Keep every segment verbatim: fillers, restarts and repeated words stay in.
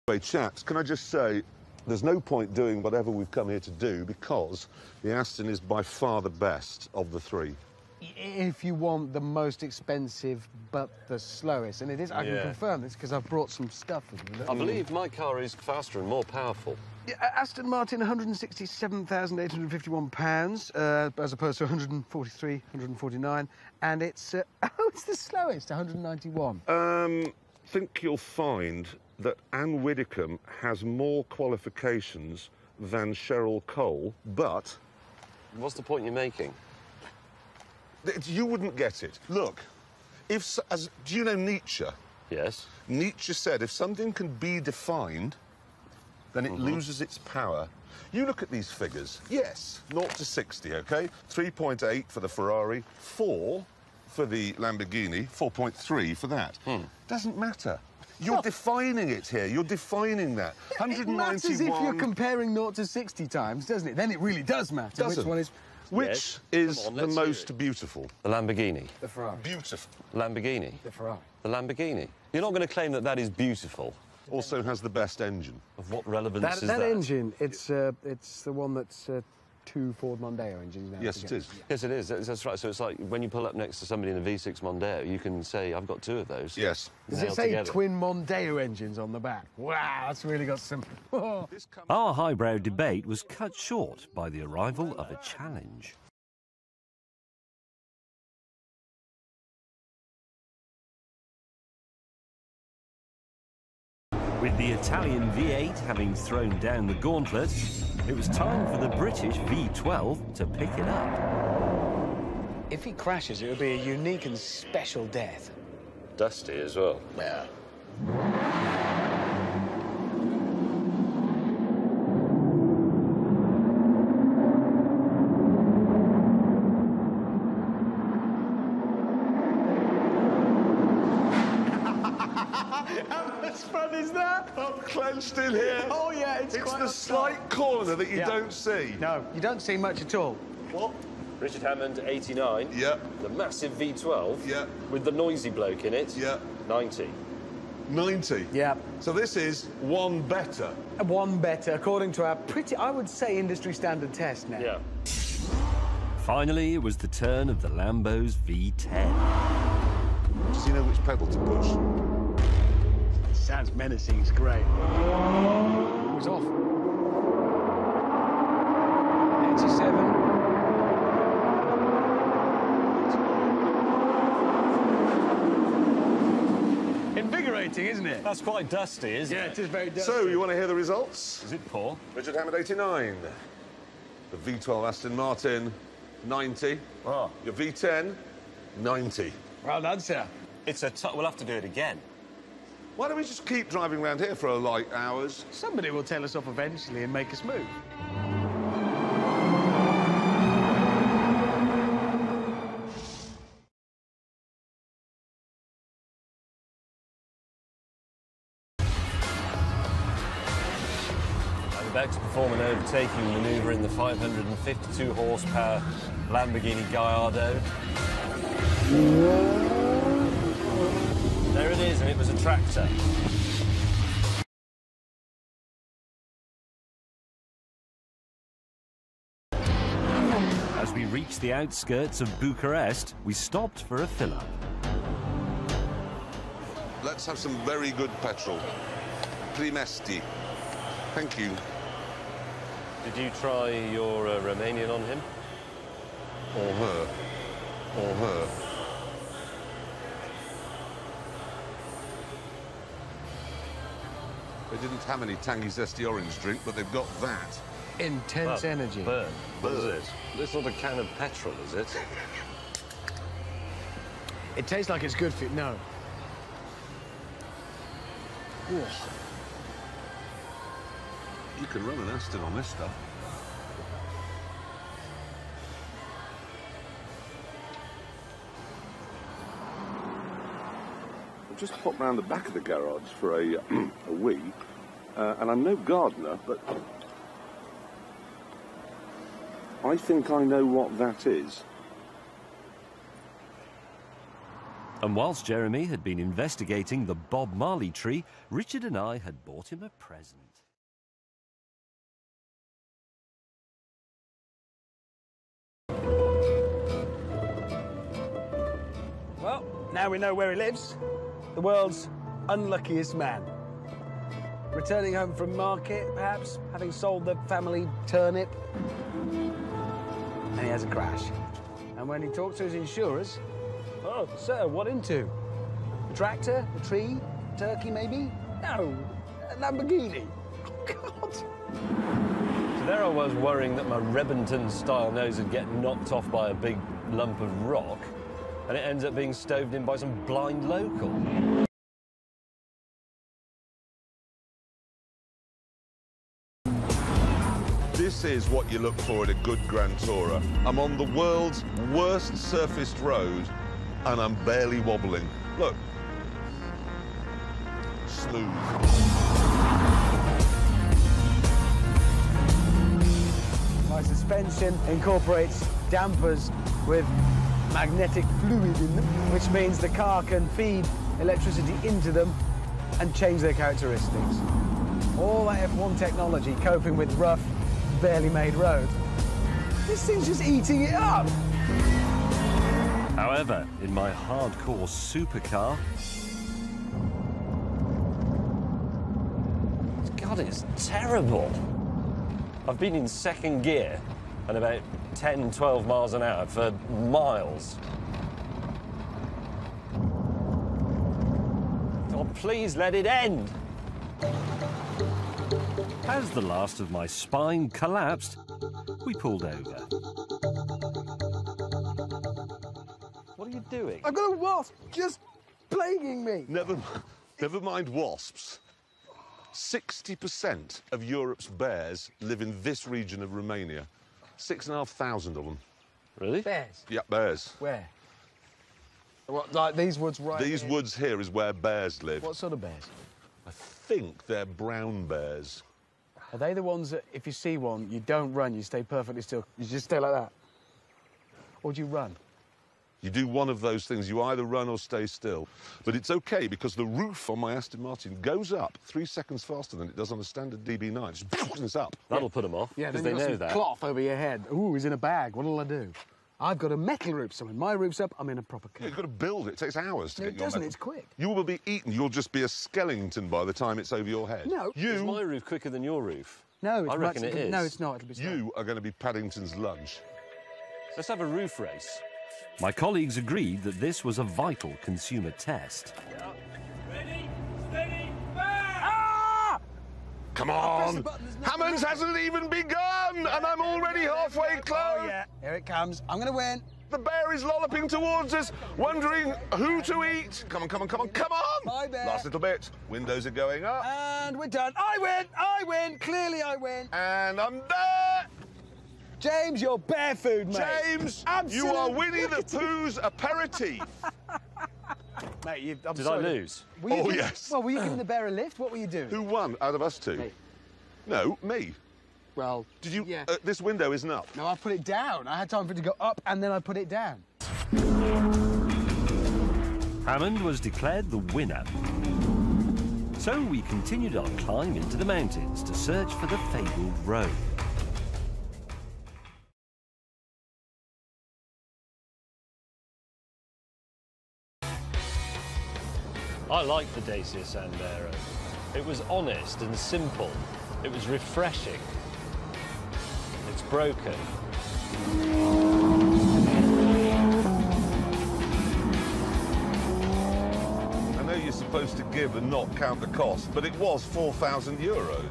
Hey, chaps, can I just say, there's no point doing whatever we've come here to do because the Aston is by far the best of the three. If you want the most expensive but the slowest, and it is, I Yeah. can confirm this because I've brought some stuff with me. I believe my car is faster and more powerful. Yeah, Aston Martin, one hundred sixty-seven thousand eight hundred fifty-one pounds, uh, as opposed to one hundred forty-three, one hundred forty-nine, and it's, uh, oh, it's the slowest, one hundred ninety-one. Um, I think you'll find that Anne Widdecombe has more qualifications than Cheryl Cole, but... What's the point you're making? You wouldn't get it. Look, if... As, do you know Nietzsche? Yes. Nietzsche said if something can be defined, then it mm-hmm. loses its power. You look at these figures. Yes, zero to sixty, OK? three point eight for the Ferrari, four for the Lamborghini, four point three for that. Hmm. Doesn't matter. You're well, defining it here. You're defining that. one hundred ninety-one... It matters if you're comparing zero to sixty times, doesn't it? Then it really does matter doesn't. which one is... Which yes. is on, the most beautiful? The Lamborghini. The Ferrari. Beautiful. Lamborghini. The Ferrari. The Lamborghini. You're not going to claim that that is beautiful. Also has the best engine. Of what relevance that, is that? that? That engine, it's, uh, it's the one that's uh, two Ford Mondeo engines now. Yes, it is. Yeah. Yes, it is. That's, that's right. So it's like when you pull up next to somebody in a V six Mondeo, you can say, I've got two of those. Yes. Does it say together. Twin Mondeo engines on the back? Wow, that's really got some... Our highbrow debate was cut short by the arrival of a challenge. With the Italian V eight having thrown down the gauntlet, it was time for the British V twelve to pick it up. If he crashes, it would be a unique and special death. Dusty as well. Yeah. How much fun is that? I'm clenched in here. Oh, yeah, it's, it's quite the slight corner that you yeah. don't see. No, you don't see much at all. What? Richard Hammond, eighty-nine. Yeah. The massive V twelve. Yeah. With the noisy bloke in it. Yeah. ninety. ninety? Yeah. So this is one better. One better, according to our pretty, I would say, industry standard test now. Yeah. Finally, it was the turn of the Lambo's V ten. Does he know which pedal to push? It sounds menacing, it's great. It was off. eighty-seven. Invigorating, isn't it? That's quite dusty, isn't yeah, it? Yeah, it is very dusty. So, you want to hear the results? Is it poor? Richard Hammond, eighty-nine. The V twelve Aston Martin, ninety. Oh. Your V ten, ninety. Well done, sir. It's a t we'll have to do it again. Why don't we just keep driving around here for, like, hours? Somebody will tell us off eventually and make us move. About to perform an overtaking manoeuvre in the five hundred fifty-two horsepower Lamborghini Gallardo. There it is, and it was a tractor. As we reached the outskirts of Bucharest, we stopped for a fill-up. Let's have some very good petrol. Primesti. Thank you. Did you try your uh, Romanian on him? Or her. Or her. They didn't have any tangy, zesty orange drink, but they've got that. Intense well, energy. Burn. What is Burn. it? This not a can of petrol, is it? It tastes like it's good for you. No. Ooh. You can run an Aston on this stuff. I've just popped round the back of the garage for a, a wee, uh, and I'm no gardener, but I think I know what that is. And whilst Jeremy had been investigating the Bob Marley tree, Richard and I had bought him a present. Well, now we know where he lives. The world's unluckiest man. Returning home from market, perhaps, having sold the family turnip. And he has a crash. And when he talks to his insurers, oh, sir, what into? A tractor? A tree? A turkey, maybe? No, a Lamborghini. Oh, God. So there I was worrying that my Rebington-style nose would get knocked off by a big lump of rock, and it ends up being stoved in by some blind local. This is what you look for in a good Grand Tourer. I'm on the world's worst surfaced road, and I'm barely wobbling. Look. Smooth. My suspension incorporates dampers with magnetic fluid in them, which means the car can feed electricity into them and change their characteristics. All that F one technology coping with rough, barely made roads. This thing's just eating it up. However, in my hardcore supercar, God, it's terrible. I've been in second gear at about ten, twelve miles an hour for miles. Oh, please let it end. as the last of my spine collapsed, we pulled over. What are you doing? I've got a wasp just plaguing me. Never, never mind wasps. sixty percent of Europe's bears live in this region of Romania. Six and a half thousand of them. Really? Bears? Yeah, bears. Where? What, like these woods right These here? woods here is where bears live. What sort of bears? I think they're brown bears. Are they the ones that, if you see one, you don't run, you stay perfectly still? You just stay like that? Or do you run? You do one of those things. You either run or stay still. But it's OK, because the roof on my Aston Martin goes up three seconds faster than it does on a standard D B nine. Just it's up. That'll put them off, Yeah, because then they you've got know some that. cloth over your head. Ooh, he's in a bag. What'll I do? I've got a metal roof, so when my roof's up, I'm in a proper car. You've got to build it. It takes hours to No, get it your doesn't. metal. It's quick. You will be eaten. You'll just be a skeleton by the time it's over your head. No. You, Is my roof quicker than your roof? No, it's I reckon much, it is. No, it's not. It'll be slow. you are going to be Paddington's lunch. Let's have a roof race. My colleagues agreed that this was a vital consumer test. Ready, steady, fire! Ah! Come press on! the button, there's nothing Hammonds wrong. hasn't even begun, and I'm already halfway close. Oh, yeah. Here it comes. I'm going to win. The bear is lolloping towards us, wondering who to eat. Come on, come on, come on, come on! Bye, bear. Last little bit. Windows are going up. And we're done. I win! I win! Clearly I win. And I'm there! James, you're bear food, mate. James, Absolute- you are Winnie the Pooh's aperitif. Mate, you, I'm Did sorry. I lose? Were you Oh, giving- yes. Well, were you giving the bear a lift? What were you doing? Who won out of us two? Me. No, me. Well, Did you? Yeah. Uh, this window isn't up. No, I put it down. I had time for it to go up, and then I put it down. Hammond was declared the winner. So we continued our climb into the mountains to search for the fabled road. I liked the Dacia Sandero. It was honest and simple. It was refreshing. It's broken. I know you're supposed to give and not count the cost, but it was four thousand euros.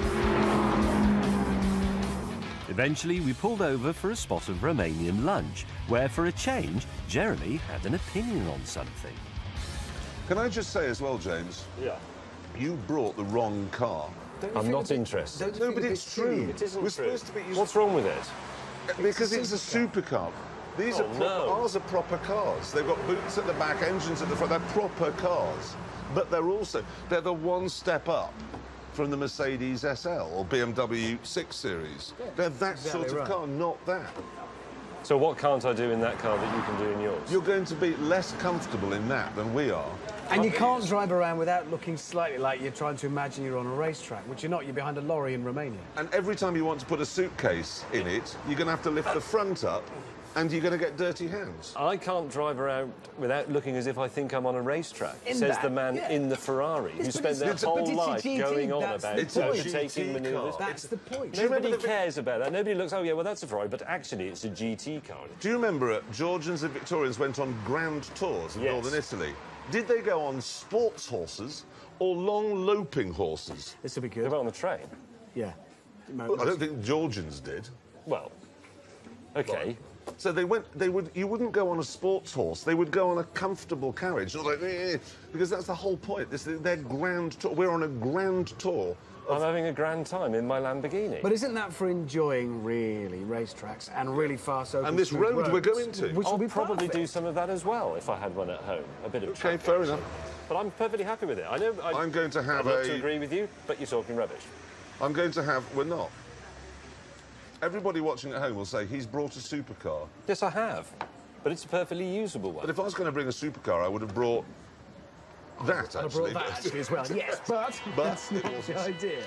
Eventually, we pulled over for a spot of Romanian lunch, where, for a change, Jeremy had an opinion on something. Can I just say as well, James, Yeah. you brought the wrong car. I'm not interested. No, but it's true. It isn't We're true. supposed to be... What's wrong with it? Because it's a supercar. These Oh, are proper, no. ours are proper cars. They've got boots at the back, engines at the front. They're proper cars. But they're also, they're the one step up from the Mercedes S L or B M W six Series. they're that exactly sort of right. car, not that. So what can't I do in that car that you can do in yours? You're going to be less comfortable in that than we are. And you can't drive around without looking slightly like you're trying to imagine you're on a racetrack, which you're not. You're behind a lorry in Romania. And every time you want to put a suitcase in it, you're going to have to lift the front up, and you're going to get dirty hands. I can't drive around without looking as if I think I'm on a racetrack, In says that, the man yeah. in the Ferrari, who Yes, but spent it's- their it's a- whole but it's a life G T, going on that's about the It's a overtaking G T manoeuvres. car. That's the point. Do you remember Nobody the- cares about that. Nobody looks, oh, yeah, well, that's a Ferrari, but actually it's a G T car. Do you remember uh, Georgians and Victorians went on grand tours in Yes. northern Italy? Did they go on sports horses or long loping horses? This will be They good. went on the train. Yeah. Well, I don't think Georgians did. Well, OK. So they went. They would. You wouldn't go on a sports horse. They would go on a comfortable carriage, not like eh, because that's the whole point. This their grand tour. We're on a grand tour. I'm having a grand time in my Lamborghini. But isn't that for enjoying, really, racetracks and really fast open And this street road we're roads, going to. Which I'll will be probably perfect. do some of that as well if I had one at home. A bit of Okay, track fair action. enough. But I'm perfectly happy with it. I know I, I'm going to have I'd love a- to agree with you, but you're talking rubbish. I'm going to have. We're not. Everybody watching at home will say he's brought a supercar. Yes, I have. But it's a perfectly usable one. But if I was going to bring a supercar, I would have brought that I actually. brought that actually as well. Yes, but, But that's not it wasn't. the idea.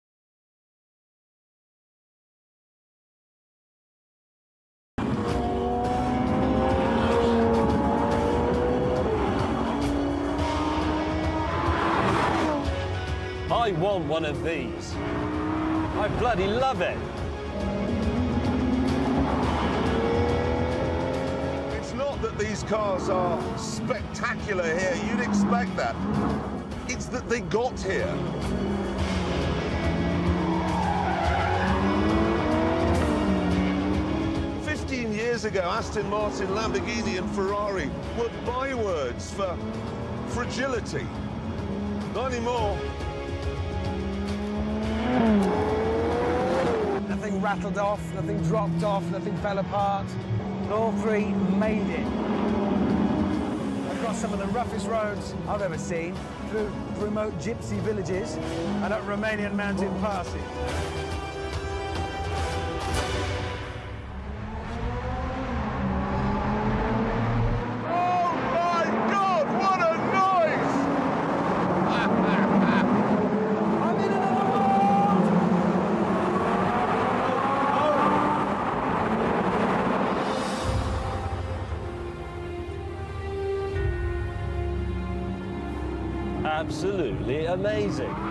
I want one of these. I bloody love it. It's not that these cars are spectacular here. You'd expect that. It's that they got here. Fifteen years ago, Aston Martin, Lamborghini and Ferrari were bywords for fragility. Not anymore. Nothing rattled off, nothing dropped off, nothing fell apart. All three made it. Across some of the roughest roads I've ever seen, through remote gypsy villages and up Romanian mountain passes. Oh my God, what a noise! I'm in another world! Absolutely amazing.